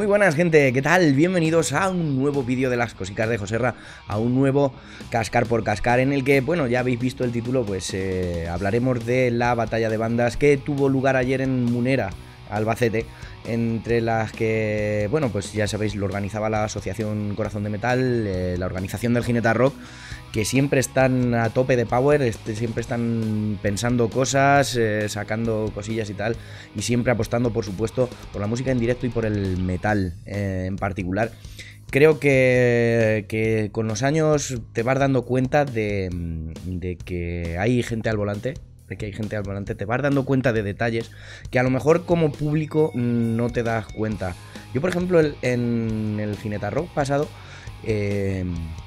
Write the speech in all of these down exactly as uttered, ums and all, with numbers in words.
Muy buenas, gente, ¿qué tal? Bienvenidos a un nuevo vídeo de las cositas de Joserra, a un nuevo Cascar por Cascar, en el que, bueno, ya habéis visto el título, pues eh, hablaremos de la batalla de bandas que tuvo lugar ayer en Munera, Albacete, entre las que, bueno, pues ya sabéis, lo organizaba la Asociación Corazón de Metal, eh, la organización del Jineta Rock, que siempre están a tope de power, este, siempre están pensando cosas, eh, sacando cosillas y tal, y siempre apostando, por supuesto, por la música en directo y por el metal eh, en particular. Creo que, que con los años te vas dando cuenta de, de que hay gente al volante, de que hay gente al volante, te vas dando cuenta de detalles que a lo mejor como público no te das cuenta. Yo, por ejemplo, el, en el Jineta Rock pasado, eh,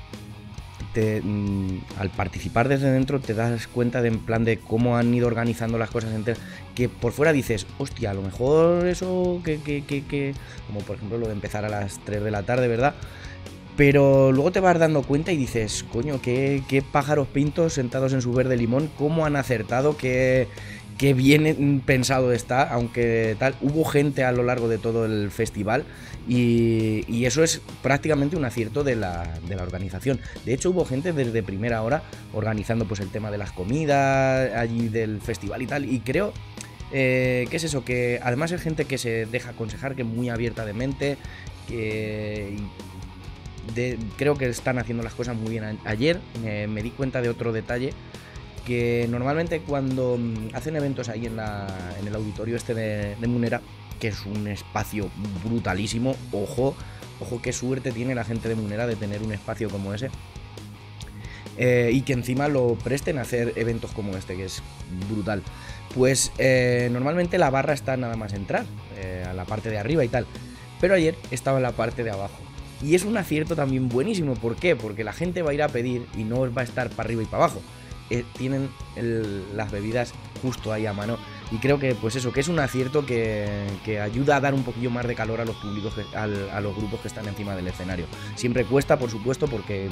te, al participar desde dentro te das cuenta de en plan de cómo han ido organizando las cosas enteras, que por fuera dices, hostia, a lo mejor eso que, que, que, que... como por ejemplo lo de empezar a las tres de la tarde, ¿verdad? Pero luego te vas dando cuenta y dices, coño, qué, qué pájaros pintos sentados en su verde limón, cómo han acertado, qué, qué bien pensado está, aunque tal, hubo gente a lo largo de todo el festival y, y eso es prácticamente un acierto de la, de la organización. De hecho, hubo gente desde primera hora organizando pues el tema de las comidas allí del festival y tal, y creo... Eh, ¿Qué es eso? Que además es gente que se deja aconsejar, que es muy abierta de mente, que... De, creo que están haciendo las cosas muy bien. Ayer eh, me di cuenta de otro detalle, que normalmente cuando hacen eventos ahí en, la, en el auditorio este de, de Munera, que es un espacio brutalísimo, ojo, ojo qué suerte tiene la gente de Munera de tener un espacio como ese, eh, y que encima lo presten a hacer eventos como este, que es brutal. Pues eh, normalmente la barra está nada más entrar, eh, a la parte de arriba y tal, pero ayer estaba en la parte de abajo. Y es un acierto también buenísimo. ¿Por qué? Porque la gente va a ir a pedir y no va a estar para arriba y para abajo. Eh, tienen el, las bebidas justo ahí a mano. Y creo que, pues eso, que es un acierto que, que ayuda a dar un poquillo más de calor a los públicos, que, a, a los grupos que están encima del escenario. Siempre cuesta, por supuesto, porque eh,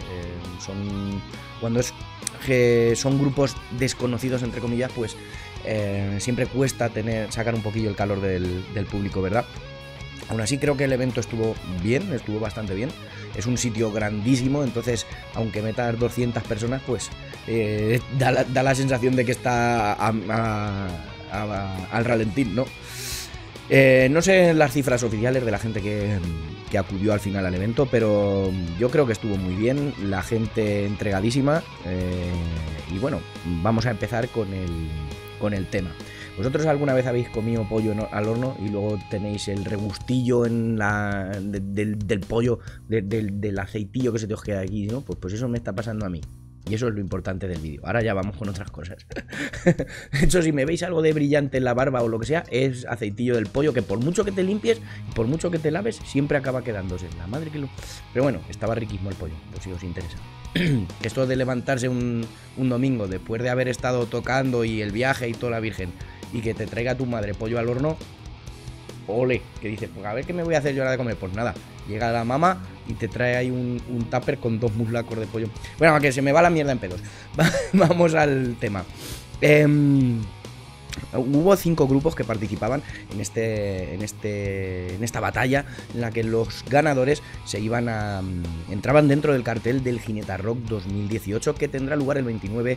son cuando es que son grupos desconocidos, entre comillas, pues eh, siempre cuesta tener sacar un poquillo el calor del, del público, ¿verdad? Aún así creo que el evento estuvo bien, estuvo bastante bien. Es un sitio grandísimo, entonces aunque metas doscientas personas, pues eh, da, la, da la sensación de que está a, a, a, al ralentín, ¿no? Eh, no sé las cifras oficiales de la gente que, que acudió al final al evento, pero yo creo que estuvo muy bien, la gente entregadísima, eh, y bueno, vamos a empezar con el, con el tema. ¿Vosotros alguna vez habéis comido pollo al horno y luego tenéis el regustillo en la, de, del, del pollo, de, del, del aceitillo que se te os queda aquí, ¿no? Pues, pues eso me está pasando a mí. Y eso es lo importante del vídeo. Ahora ya vamos con otras cosas. De hecho, si me veis algo de brillante en la barba o lo que sea, es aceitillo del pollo, que por mucho que te limpies y por mucho que te laves, siempre acaba quedándose. La madre que lo... Pero bueno, estaba riquísimo el pollo, por si os interesa. Esto de levantarse un, un domingo después de haber estado tocando y el viaje y toda la virgen, y que te traiga tu madre pollo al horno, ole, que dices, pues a ver qué me voy a hacer yo ahora de comer. Pues nada, llega la mamá y te trae ahí un, un tupper con dos muslacos de pollo. Bueno, que se me va la mierda en pedos. Vamos al tema. Eh, hubo cinco grupos que participaban en este, en este, en esta batalla, en la que los ganadores se iban a entraban dentro del cartel del Jineta Rock dos mil dieciocho, que tendrá lugar el veintinueve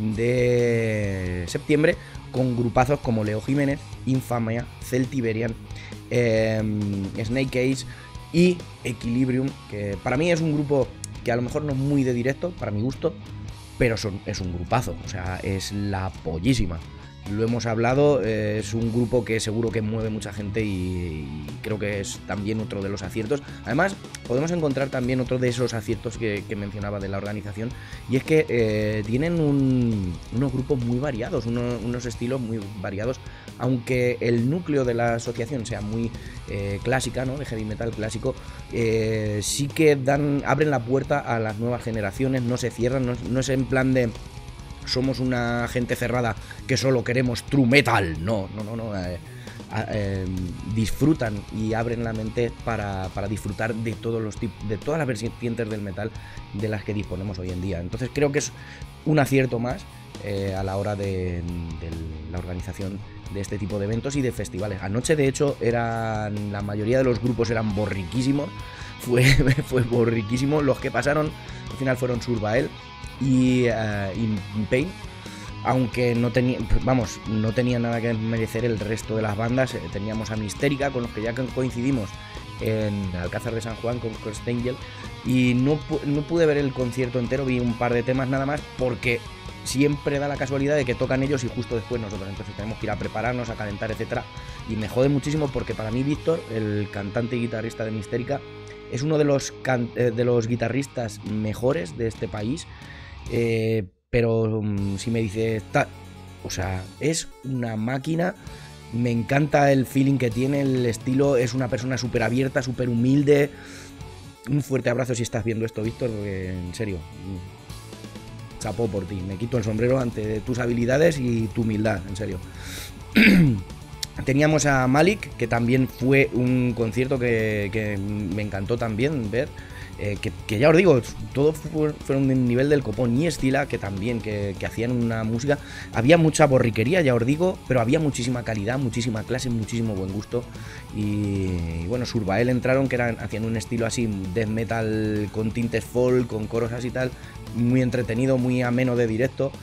de septiembre, con grupazos como Leo Jiménez, Infamia, Celtiberian, eh, Snake Eyes y Equilibrium, que para mí es un grupo que a lo mejor no es muy de directo, para mi gusto, pero son, es un grupazo, o sea, es la pollísima. Lo hemos hablado, eh, es un grupo que seguro que mueve mucha gente y, y creo que es también otro de los aciertos. Además, podemos encontrar también otro de esos aciertos que, que mencionaba de la organización, y es que eh, tienen un, unos grupos muy variados, uno, unos estilos muy variados, aunque el núcleo de la asociación sea muy eh, clásica, ¿no? De heavy metal clásico, eh, sí que dan, abren la puerta a las nuevas generaciones, no se cierran, no, no es en plan de... somos una gente cerrada que solo queremos true metal. No, no, no, no. Eh, eh, disfrutan y abren la mente para, para disfrutar de todos los tipos, de todas las vertientes del metal de las que disponemos hoy en día. Entonces creo que es un acierto más eh, a la hora de, de la organización de este tipo de eventos y de festivales. Anoche, de hecho, eran la mayoría de los grupos eran borriquísimos. Fue, fue borriquísimo. Los que pasaron al final fueron Survael y, uh, y Pain. Aunque no tenía, vamos, no tenía nada que merecer el resto de las bandas. Teníamos a Mistérica, con los que ya coincidimos en Alcázar de San Juan con Cursed Angel, y no, no pude ver el concierto entero, vi un par de temas nada más, porque siempre da la casualidad de que tocan ellos y justo después nosotros, entonces tenemos que ir a prepararnos, a calentar, etcétera, y me jode muchísimo porque para mí Víctor, el cantante y guitarrista de Mistérica, es uno de los, de los guitarristas mejores de este país, eh, pero um, si me dices, o sea, es una máquina. Me encanta el feeling que tiene, el estilo, es una persona súper abierta, súper humilde. Un fuerte abrazo si estás viendo esto, Víctor, porque en serio, chapó por ti. Me quito el sombrero ante tus habilidades y tu humildad, en serio. Teníamos a Malik, que también fue un concierto que, que me encantó también ver. Eh, que, que ya os digo, todos fueron de nivel del copón. Y Estila, que también, que, que hacían una música. Había mucha borriquería, ya os digo, pero había muchísima calidad, muchísima clase, muchísimo buen gusto. Y, y bueno, Survael entraron, que eran, hacían un estilo así, death metal con tintes folk, con coros así y tal. Muy entretenido, muy ameno de directo.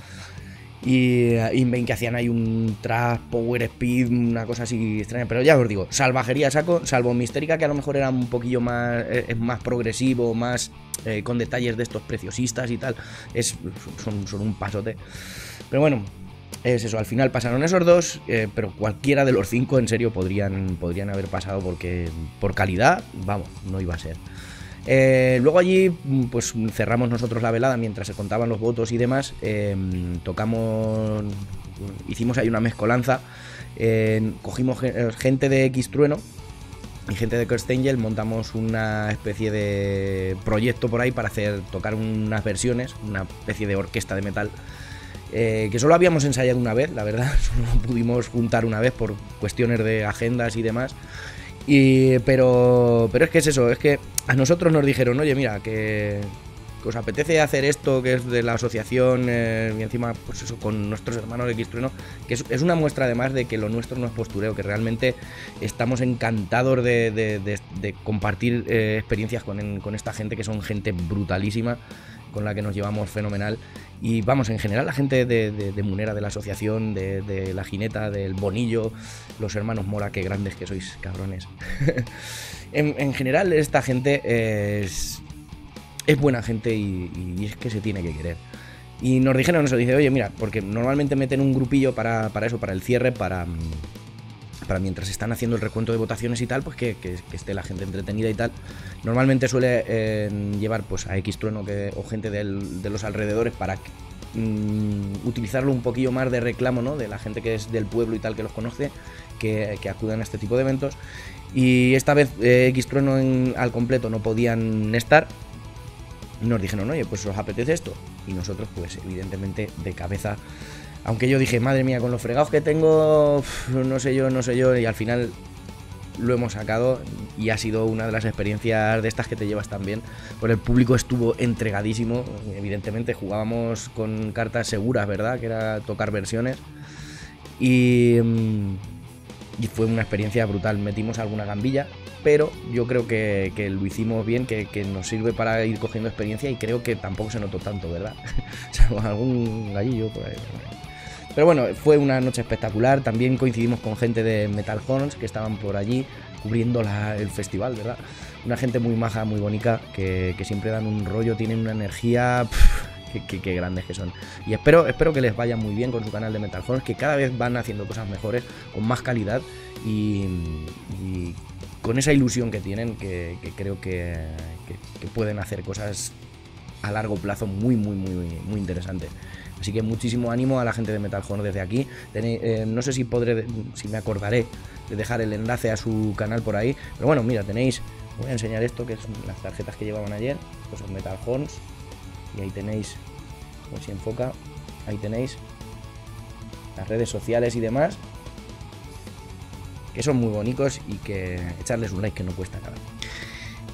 Y Invain, que hacían ahí un thrash, power speed, una cosa así extraña. Pero ya os digo, salvajería saco, salvo Mistérica, que a lo mejor era un poquillo más, es más progresivo, más eh, con detalles de estos preciosistas y tal. Es, son, son un pasote. Pero bueno, es eso, al final pasaron esos dos, eh, pero cualquiera de los cinco en serio podrían, podrían haber pasado, porque por calidad, vamos, no iba a ser. Eh, luego allí pues cerramos nosotros la velada mientras se contaban los votos y demás. Eh, tocamos, hicimos ahí una mezcolanza, eh, cogimos gente de X-Trueno y gente de Cursed Angel, montamos una especie de proyecto por ahí para hacer tocar unas versiones, una especie de orquesta de metal. Eh, que solo habíamos ensayado una vez, la verdad, solo pudimos juntar una vez por cuestiones de agendas y demás. Y, pero, pero es que es eso, es que a nosotros nos dijeron, oye, mira, que, que os apetece hacer esto, que es de la asociación, eh, y encima, pues eso, con nuestros hermanos de X-Trueno, que es, es una muestra además de que lo nuestro no es postureo, que realmente estamos encantados de, de, de, de compartir eh, experiencias con, con esta gente, que son gente brutalísima, con la que nos llevamos fenomenal. Y vamos, en general la gente de, de, de Munera, de la asociación, de, de La Jineta, del Bonillo, los hermanos Mora, qué grandes que sois, cabrones. en, en general esta gente es, es buena gente y, y es que se tiene que querer. Y nos dijeron eso, dice, oye, mira, porque normalmente meten un grupillo para, para eso, para el cierre, para... para mientras están haciendo el recuento de votaciones y tal, pues que, que, que esté la gente entretenida y tal. Normalmente suele eh, llevar pues a X-Trueno que, o gente del, de los alrededores para mm, utilizarlo un poquillo más de reclamo, ¿no? De la gente que es del pueblo y tal, que los conoce, que, que acudan a este tipo de eventos. Y esta vez eh, X-Trueno en, al completo no podían estar. Nos dijeron, oye, pues os apetece esto. Y nosotros, pues evidentemente, de cabeza. Aunque yo dije, madre mía, con los fregados que tengo, no sé yo, no sé yo, y al final lo hemos sacado y ha sido una de las experiencias de estas que te llevas también. Pues el público estuvo entregadísimo, evidentemente jugábamos con cartas seguras, ¿verdad? Que era tocar versiones y, y fue una experiencia brutal. Metimos alguna gambilla, pero yo creo que, que lo hicimos bien, que, que nos sirve para ir cogiendo experiencia y creo que tampoco se notó tanto, ¿verdad? Salvo algún gallillo por ahí. Pero bueno, fue una noche espectacular. También coincidimos con gente de Metal Horns que estaban por allí cubriendo la, el festival, ¿verdad? Una gente muy maja, muy bonita, que, que siempre dan un rollo, tienen una energía... Pff, qué, qué, qué grandes que son. Y espero, espero que les vaya muy bien con su canal de Metal Horns, que cada vez van haciendo cosas mejores, con más calidad y, y con esa ilusión que tienen, que, que creo que, que, que pueden hacer cosas a largo plazo muy, muy, muy, muy interesantes. Así que muchísimo ánimo a la gente de Metal Horns desde aquí. Tenéis, eh, no sé si podré, si me acordaré de dejar el enlace a su canal por ahí. Pero bueno, mira, tenéis, voy a enseñar esto, que son las tarjetas que llevaban ayer. Estos son Metal Horns. Y ahí tenéis, a ver si enfoca, ahí tenéis las redes sociales y demás, que son muy bonitos y que echarles un like que no cuesta nada.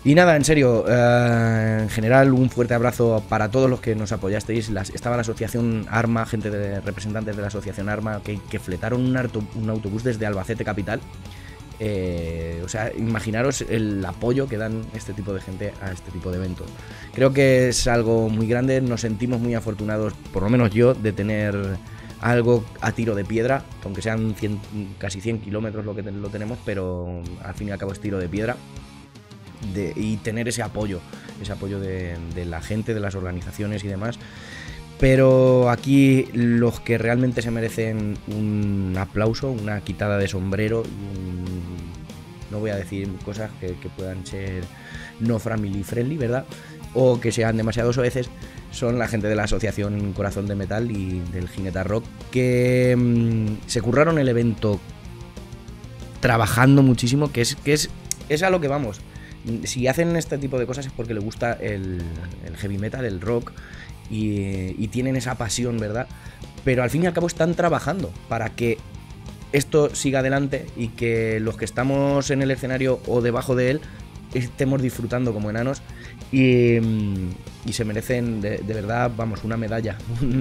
Y nada, en serio, uh, en general un fuerte abrazo para todos los que nos apoyasteis. Las, estaba la asociación Arma, gente de representantes de la asociación Arma, que, que fletaron un, auto, un autobús desde Albacete capital. Eh, o sea, imaginaros el apoyo que dan este tipo de gente a este tipo de eventos. Creo que es algo muy grande, nos sentimos muy afortunados, por lo menos yo, de tener algo a tiro de piedra, aunque sean cien, casi cien kilómetros lo que te, lo tenemos, pero al fin y al cabo es tiro de piedra. De, y tener ese apoyo, ese apoyo de, de la gente, de las organizaciones y demás. Pero aquí los que realmente se merecen un aplauso, una quitada de sombrero, un, no voy a decir cosas que, que puedan ser no family friendly, ¿verdad? O que sean demasiado soeces, son la gente de la asociación Corazón de Metal y del Jineta Rock, que mmm, se curraron el evento trabajando muchísimo, que es, que es, es a lo que vamos. Si hacen este tipo de cosas es porque les gusta el, el heavy metal, el rock, y, y tienen esa pasión, ¿verdad? Pero al fin y al cabo están trabajando para que esto siga adelante y que los que estamos en el escenario o debajo de él estemos disfrutando como enanos y, y se merecen de, de verdad, vamos, una medalla.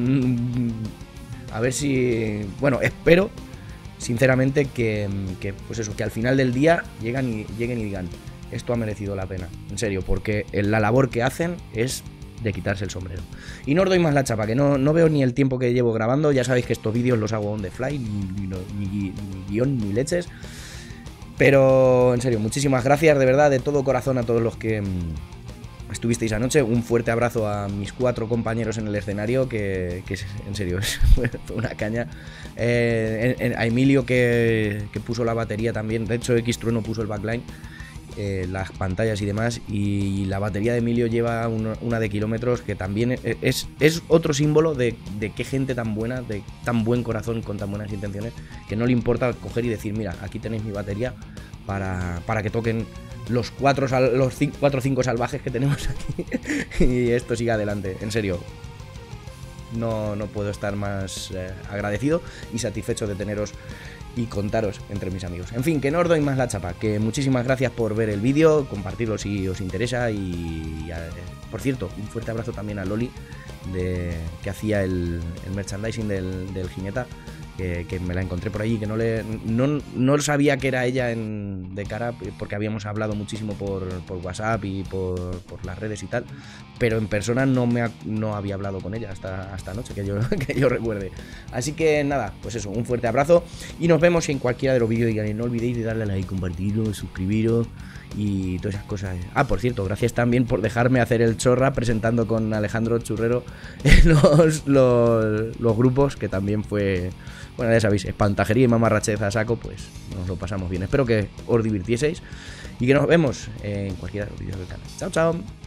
A ver si... Bueno, espero sinceramente que, que, pues eso, que al final del día llegan y, lleguen y digan: esto ha merecido la pena, en serio, porque la labor que hacen es de quitarse el sombrero. Y no os doy más la chapa, que no, no veo ni el tiempo que llevo grabando. Ya sabéis que estos vídeos los hago on the fly, ni, ni, ni, ni guión ni leches. Pero en serio, muchísimas gracias de verdad, de todo corazón, a todos los que mmm, estuvisteis anoche. Un fuerte abrazo a mis cuatro compañeros en el escenario, que, que en serio, fue una caña. Eh, a Emilio, que, que puso la batería también. De hecho, X-Trueno puso el backline. Eh, las pantallas y demás, y la batería de Emilio lleva una, una de kilómetros, que también es, es otro símbolo de, de qué gente tan buena, de tan buen corazón, con tan buenas intenciones, que no le importa coger y decir: mira, aquí tenéis mi batería para, para que toquen los cuatro, los cinco, cuatro o cinco salvajes que tenemos aquí y esto siga adelante. En serio, no, no puedo estar más eh, agradecido y satisfecho de teneros y contaros entre mis amigos. En fin, que no os doy más la chapa, que muchísimas gracias por ver el vídeo, compartirlo si os interesa y, eh, por cierto, un fuerte abrazo también a Loli, de, que hacía el, el merchandising del, del Jineta, que, que me la encontré por ahí, que no le no, no sabía que era ella en, de cara, porque habíamos hablado muchísimo por, por WhatsApp y por, por las redes y tal, pero en persona no me ha, no había hablado con ella hasta, hasta anoche, que yo, que yo recuerde. Así que nada, pues eso, un fuerte abrazo y nos vemos en cualquiera de los vídeos. Y no olvidéis de darle a like, compartirlo, suscribiros y todas esas cosas. Ah, por cierto, gracias también por dejarme hacer el chorra presentando con Alejandro Churrero los, los, los grupos, que también fue... Bueno, ya sabéis, espantajería y mamarrachez a saco, pues nos lo pasamos bien. Espero que os divirtieseis y que nos vemos en cualquiera de los vídeos del canal. Chao, chao.